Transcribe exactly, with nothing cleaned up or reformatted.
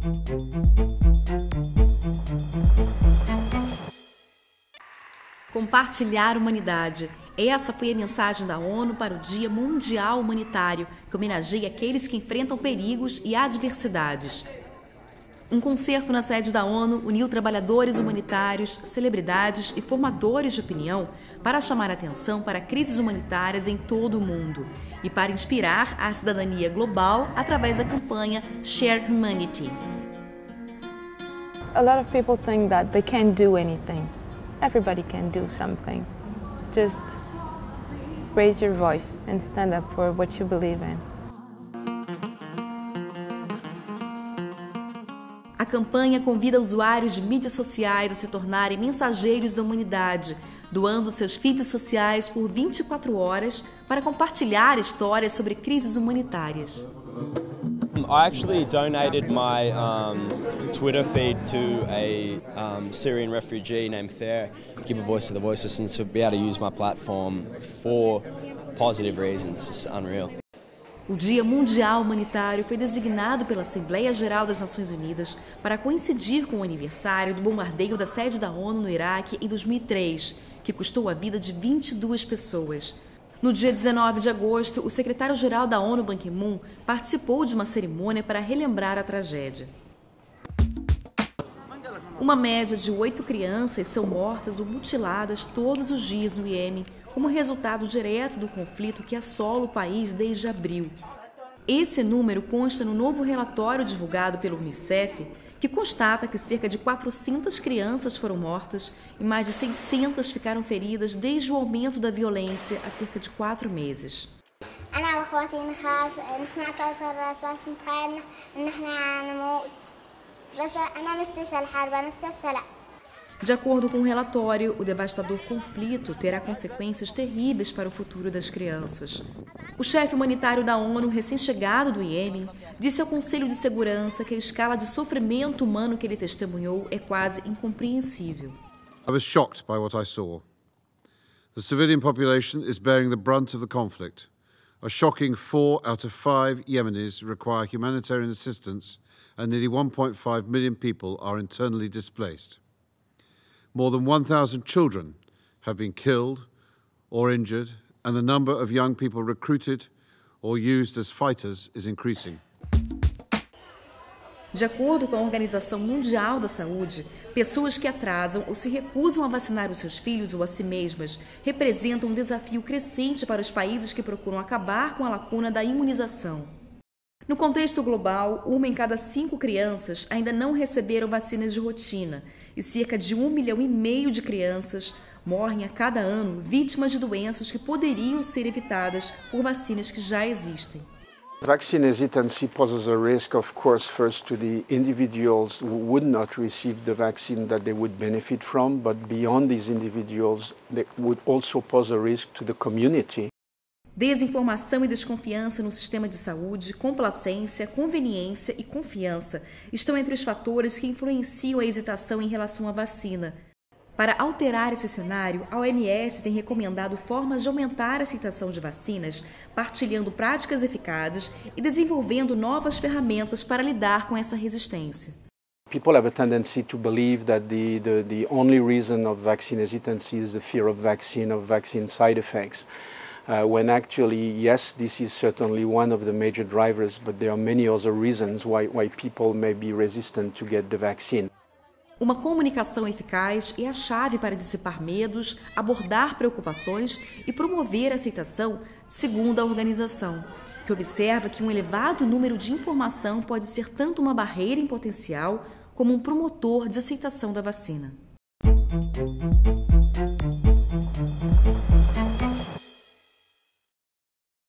Compartilhar humanidade. Essa foi a mensagem da ONU para o Dia Mundial Humanitário, que homenageia aqueles que enfrentam perigos e adversidades. Um concerto na sede da ONU uniu trabalhadores humanitários, celebridades e formadores de opinião para chamar a atenção para crises humanitárias em todo o mundo e para inspirar a cidadania global através da campanha Share Humanity. A lot of people think that they can't do anything. Everybody can do something. Just raise your voice and stand up for what you believe in. A campanha convida usuários de mídias sociais a se tornarem mensageiros da humanidade, doando seus feeds sociais por vinte e quatro horas para compartilhar histórias sobre crises humanitárias. I actually donated my um, Twitter feed to a um, Syrian refugee named Thayer to give a voice to the voiceless and to be able to use my platform for positive reasons. It's unreal. O Dia Mundial Humanitário foi designado pela Assembleia Geral das Nações Unidas para coincidir com o aniversário do bombardeio da sede da ONU no Iraque em dois mil e três, que custou a vida de vinte e duas pessoas. No dia dezenove de agosto, o secretário-geral da ONU, Ban Ki-moon, participou de uma cerimônia para relembrar a tragédia. Uma média de oito crianças são mortas ou mutiladas todos os dias no Iêmen, como resultado direto do conflito que assola o país desde abril. Esse número consta no novo relatório divulgado pelo Unicef, que constata que cerca de quatrocentas crianças foram mortas e mais de seiscentas ficaram feridas desde o aumento da violência há cerca de quatro meses. De acordo com o relatório, o devastador conflito terá consequências terríveis para o futuro das crianças. O chefe humanitário da ONU, recém-chegado do Iêmen, disse ao Conselho de Segurança que a escala de sofrimento humano que ele testemunhou é quase incompreensível. I was shocked by what I saw. The civilian population is bearing the brunt of the conflict. A shocking four out of five Yemenis require humanitarian assistance and nearly one point five million people are internally displaced. More than one thousand children have been killed or injured, and the number of young people recruited or used as fighters is increasing. De acordo com a Organização Mundial da Saúde, pessoas que atrasam ou se recusam a vacinar os seus filhos ou a si mesmas representam um desafio crescente para os países que procuram acabar com a lacuna da imunização. No contexto global, uma em cada cinco crianças ainda não receberam vacinas de rotina e cerca de um milhão e meio de crianças morrem a cada ano vítimas de doenças que poderiam ser evitadas por vacinas que já existem. Vaccine hesitancy poses a risk, of course, first to the individuals who would not receive the vaccine that they would benefit from, but beyond these individuals, they would also pose a risk to the community. Desinformação e desconfiança no sistema de saúde, complacência, conveniência e confiança estão entre os fatores que influenciam a hesitação em relação à vacina. Para alterar esse cenário, a O M S tem recomendado formas de aumentar a aceitação de vacinas, partilhando práticas eficazes e desenvolvendo novas ferramentas para lidar com essa resistência. People have a tendency to believe that the, the, the only reason of vaccine hesitancy is the fear of vaccine, of vaccine side effects. Uh, when actually, yes, this is certainly one of the major drivers, but there are many other reasons why, why people may be resistant to get the vaccine. Uma comunicação eficaz é a chave para dissipar medos, abordar preocupações e promover a aceitação, segundo a organização, que observa que um elevado número de informação pode ser tanto uma barreira em potencial como um promotor de aceitação da vacina.